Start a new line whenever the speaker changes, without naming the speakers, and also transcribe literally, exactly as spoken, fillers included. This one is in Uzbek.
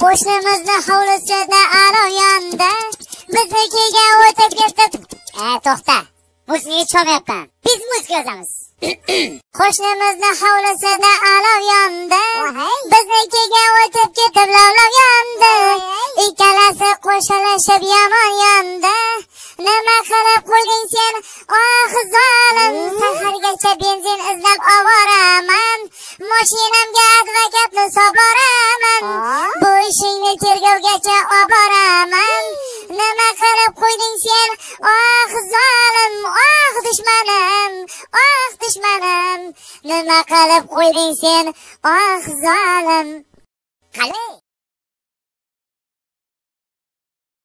Qo'shnimizni hovlisida alov yonda, biznikiga o'tib ketdi. E, to'xta. Muzika chalmayapman. Biz muzika yozamiz. Qo'shnimizni hovlisida alov yonda, biznikiga o'tib ketib lavlov yondi. Ikkalasi qo'shilishib yomon yondi. Nima qilib qo'yding sen, oh zolim? Sahargacha benzin izlab ovoraman. Mashinamga advokatni soboraman. Bu ishingni tergovgacha oboraman. Nima qilib qo'yding sen, oh zolim? Oh dushmanim, oh dushmanim. Nima qilib qo'yding sen, oh zolim? Qalay?